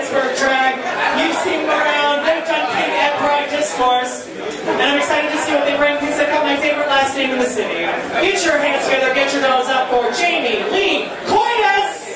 Pittsburgh drag. You've seen them around. They've done Pink at Pride Discourse. And I'm excited to see what they bring because they've got my favorite last name in the city. Get your hands together, get your dollars up for Jamie Lee Coitus!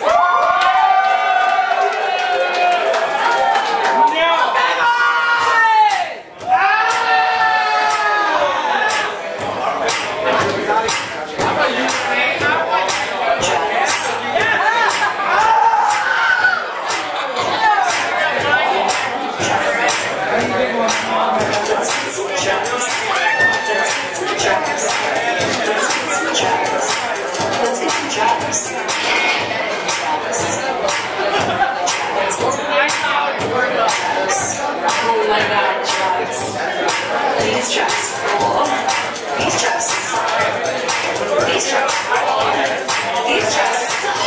Oh my god, drugs. These drugs rule. These drugs suck. These drugs rule. These drugs suck.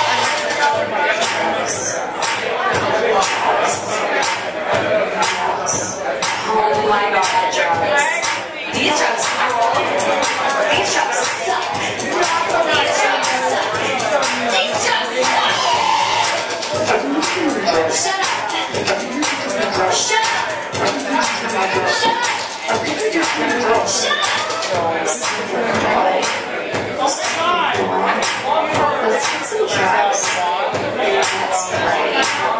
Oh my god, drugs. These drugs rule. These drugs suck. These drugs suck. These drugs suck. Shut up. Shut up! Shut up! Shut up! Let's get some drugs. That's right.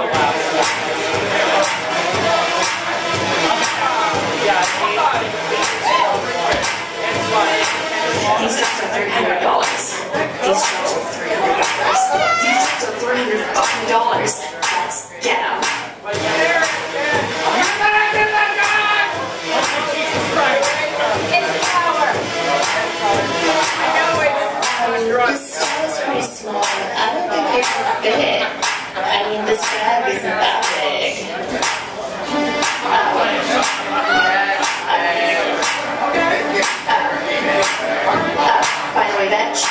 These drugs are $300. These drugs are $300. These drugs are $300. Let's get them. This style is pretty small. I don't think it can fit. I mean, this bag isn't that big. By the way, bitch.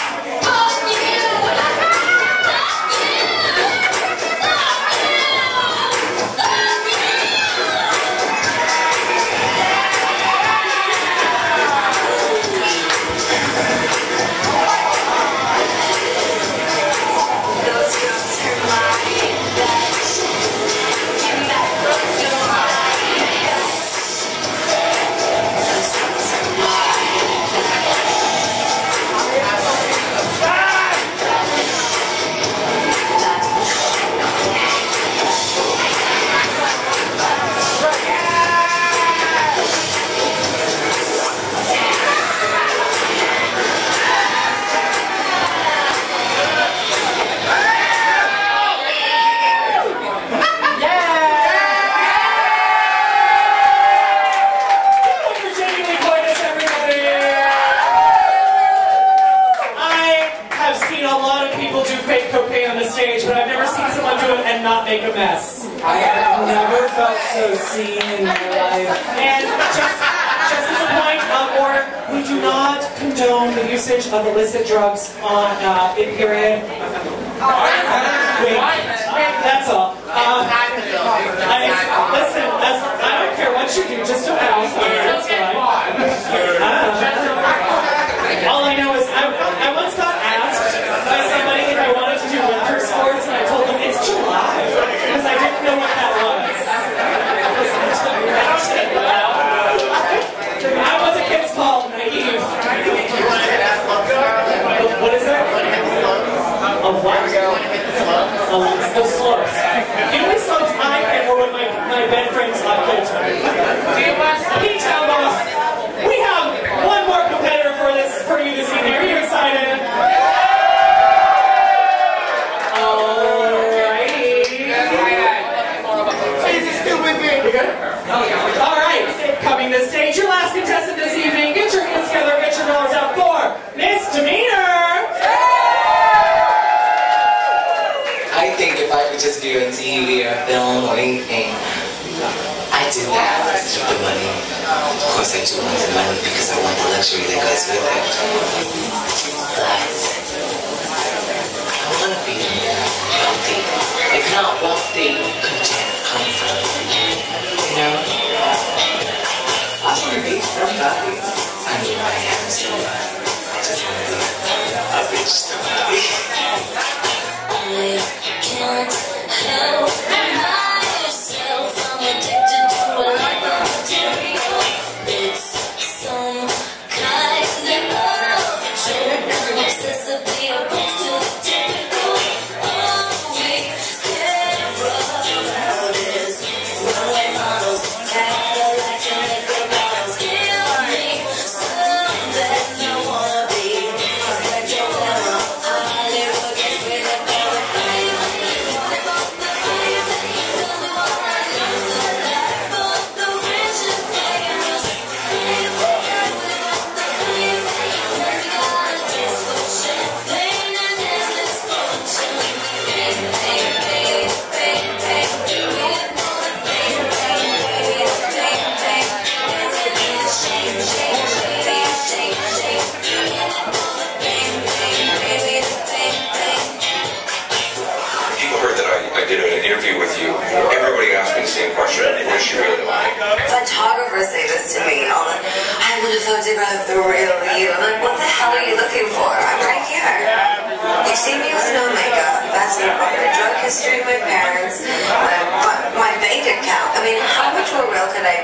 Make a mess. I have never felt so seen in my life. And just as a point of order, we do not condone the usage of illicit drugs on in period. Wait, that's all. Listen, I don't care what you do, just don't have me. That's fine. All I know is I once got asked by somebody if I wanted to do winter sports, and I told them it's July. Because I didn't know what that was. I was a kid's called naive. What is it? A what? The slopes. The only slopes I hit were when my bed friends left Pete Talbot, we have one more competitor for you this evening. Are you excited? Alright, coming to stage, your last contestant this evening. Get your hands together, get your dollars out for Misdemeanor! I think if I could just do a TV or a film or anything, I did that for the money. Of course I do want the money because I want the luxury that goes with it. But I want to be healthy. If not wealthy, content, comfort. You know? I want to be happy. I mean, I am so I just want to be a bitch story. I can't help my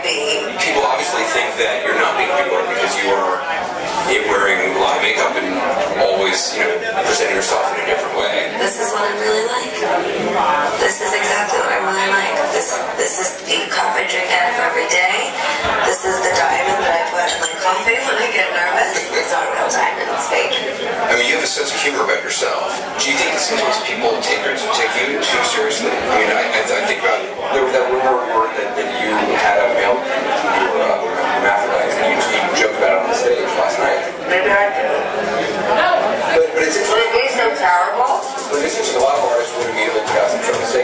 be. People obviously think that you're not being Big Brother because you are wearing a lot of makeup and always, presenting yourself in a different way. This is what I really like. This is exactly what I really like. This is the cup I drink out of every day. This is the diamond that I put in my coffee when I get nervous. It's not a real diamond, it's fake. I mean, you have a sense of humor about yourself. Do you think that sometimes people take you too seriously? I mean, I think about there was that rumor that you had a male hermaphrodite, and you joked about it on the stage last night. Maybe I do. But it's Would it be so terrible? But it's just a lot of artists would immediately put out some show to say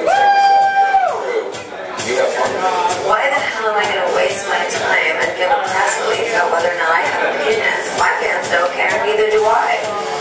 you have fun. Why the hell am I going to waste my time and give a press release about whether or not I have a penis? My fans don't care, neither do I.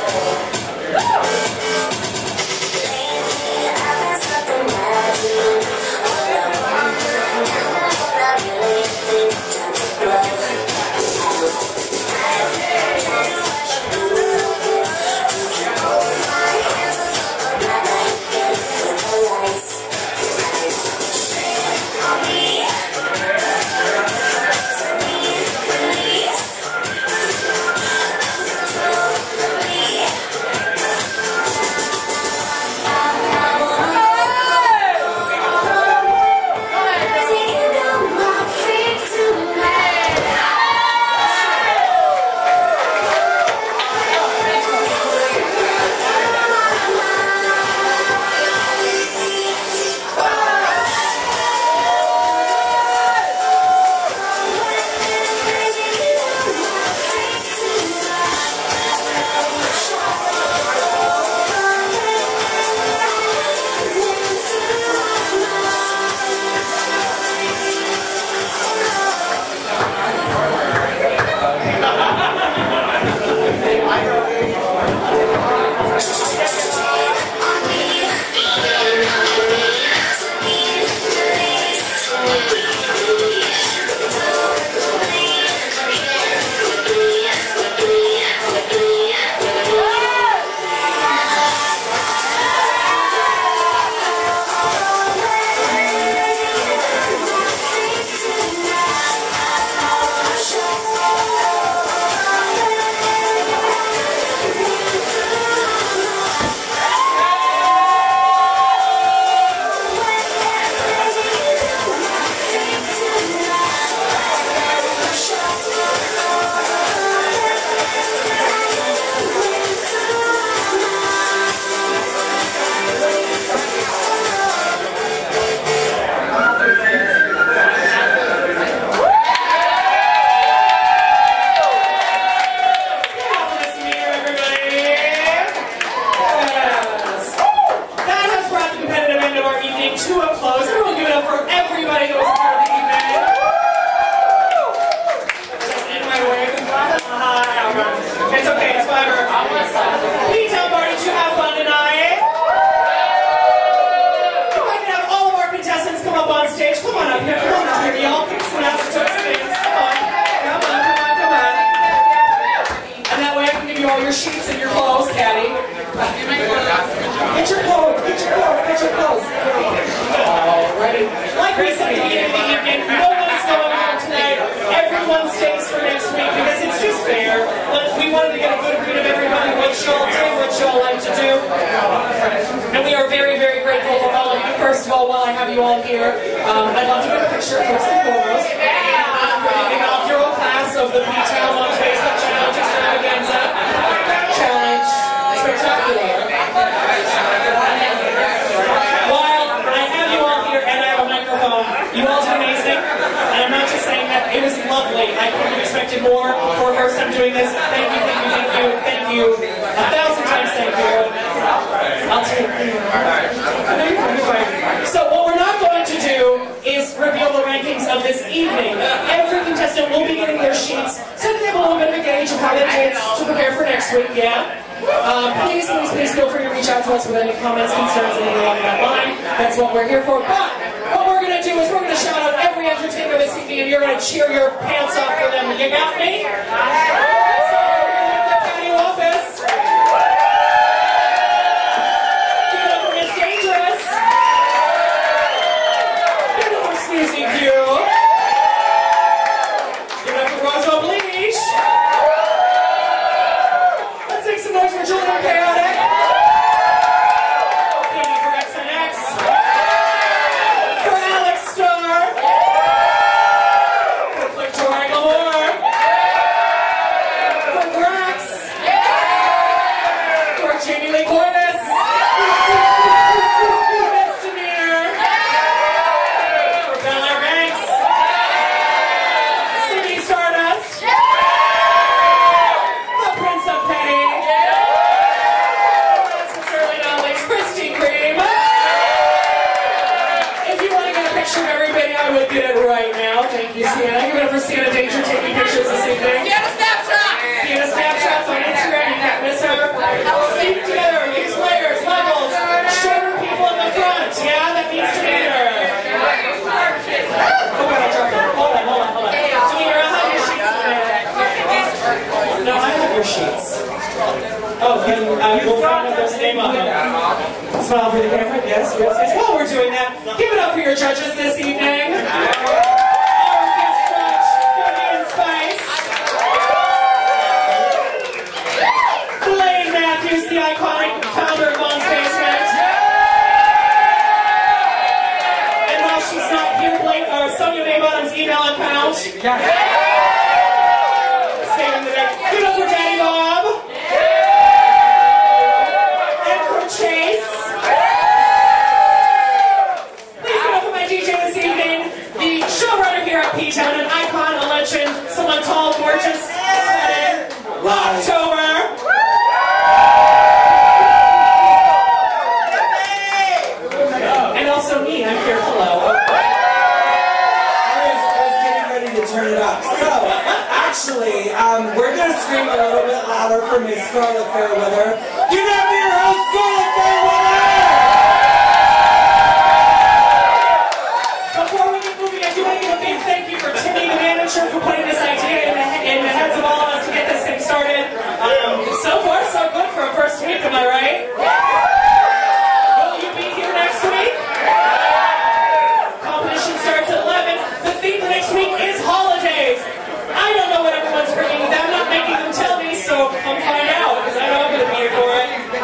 Please feel free to reach out to us with any comments, concerns, anything along that line. That's what we're here for. But what we're going to do is we're going to shout out every entertainer this evening, and you're going to cheer your pants off for them. You got me? So we're here with Patty Lopez. Give it up for Miss Dangerous. Give it up for Snoozy Q. picture of everybody, I would get it right now. Thank you, Sienna. Give it up for Sienna Danger taking pictures this evening. Sienna Snapshot! Sienna Snapshots on Instagram. You can't miss her. Stick together. Use layers, levels. Shorter people in the front. Yeah, that means Demeter. Oh, God, I dropped it. Hold on. Demeter, I'll have your sheets in there. No, I have your sheets. Oh, then we'll find out there's a name on them. Smile for the camera. Yes. While we're doing that, give it up for your judges this evening. Our guest judge, Vivian Spice. Blaine Matthews, the iconic founder of Mom's Basement. And while she's not here, Sonia Maybottom's email account. Stay in the day. Give it up for Daddy Bob. And for Chase. Please give it up for my DJ this evening. The showrunner here at P-Town, an icon, a legend, someone tall, gorgeous, stunning. October. And also me, I'm here. Hello. Turn it up. So, actually, we're going to scream a little bit louder for Miss Scarlet Fairweather. Give it up for your host, Scarlet Fairweather! Before we get moving, I do want to give a big thank you for Timmy, the manager, for putting this idea in the heads of all of us to get this thing started. So far, so good for a first week, am I right? Will you be here next week? Competition starts at 11. The theme for next week is holidays. I don't know what everyone's bringing. I'm not making them tell me, so come find out, because I know I'm going to be here for it.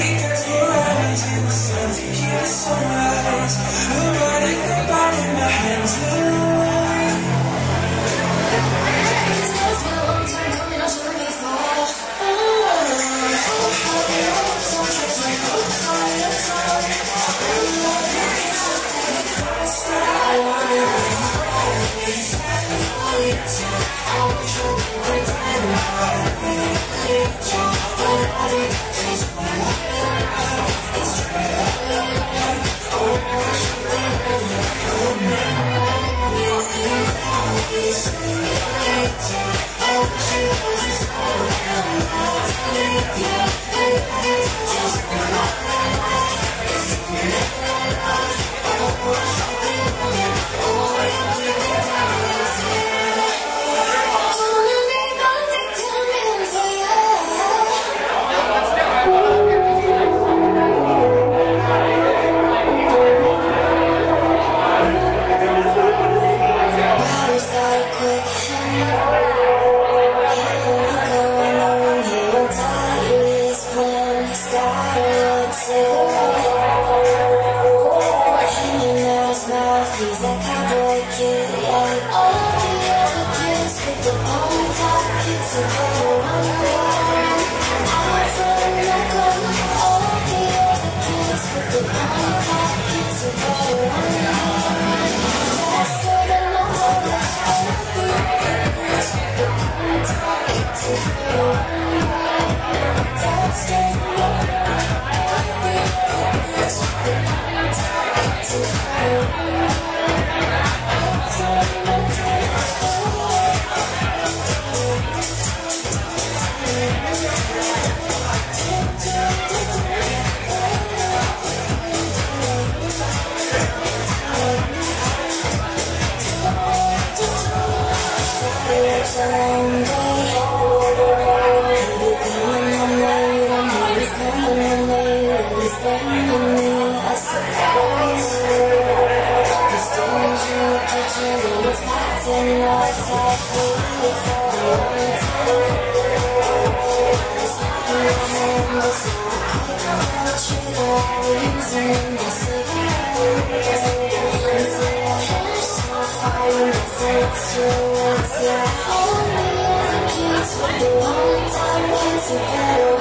Together